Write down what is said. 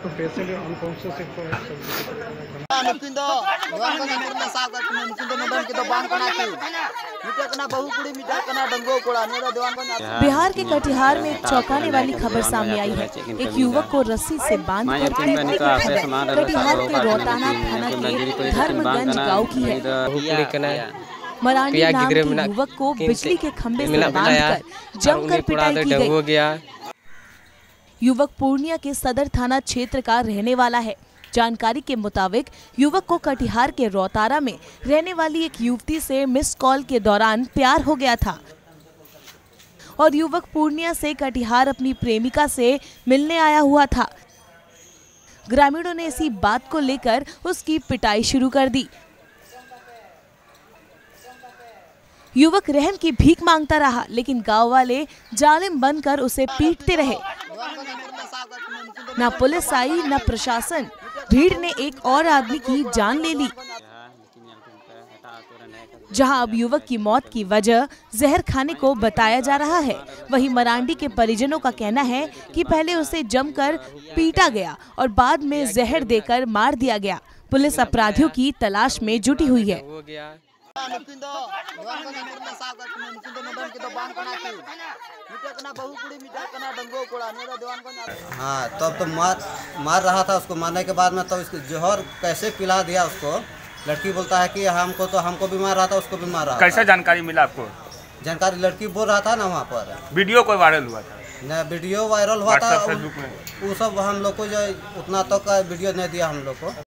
तो patient unconscious Bihar के कटिहार में एक चौंकाने वाली खबर सामने आई है। एक युवक को रस्सी से बांधकर पीटने की खबर कटिहार के रोहताना थाना के धर्मगंज गांव की है। मरांडी नाम के युवक को बिजली के खंभे से बांधकर जमकर पिटाई की गई। युवक पूर्णिया के सदर थाना क्षेत्र का रहने वाला है। जानकारी के मुताबिक युवक को कटिहार के रोहतारा में रहने वाली एक युवती से मिस कॉल के दौरान प्यार हो गया था और युवक पूर्णिया से कटिहार अपनी प्रेमिका से मिलने आया हुआ था। ग्रामीणों ने इसी बात को लेकर उसकी पिटाई शुरू कर दी। युवक रहम की भीख मांगता रहा, लेकिन गांव वाले जालिम बनकर उसे पीटते रहे। न पुलिस आई न प्रशासन। भीड़ ने एक और आदमी की जान ले ली। जहां अब युवक की मौत की वजह जहर खाने को बताया जा रहा है, वहीं मरांडी के परिजनों का कहना है कि पहले उसे जमकर पीटा गया और बाद में जहर देकर मार दिया गया। पुलिस अपराधियों की तलाश में जुटी हुई है। हाँ, तब तो मार रहा था उसको। मारने के बाद में तो इसको जहर कैसे पिला दिया उसको। लड़की बोलता है कि हमको भी मार रहा था, उसको भी मार रहा था। कैसे जानकारी मिला आपको? जानकारी लड़की बोल रहा था ना वहाँ पर। वीडियो कोई वायरल हुआ था? न वीडियो वायरल हुआ था, फेसबुक में। वो सब हम लोग को जो उतना तक का वीडियो नहीं दिया हम लोग को।